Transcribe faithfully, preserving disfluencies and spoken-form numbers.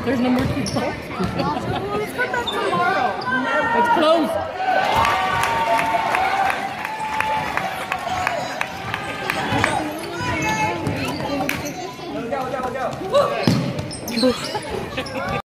There's no more people. Let's come back tomorrow. It's closed. Go, go, go, go.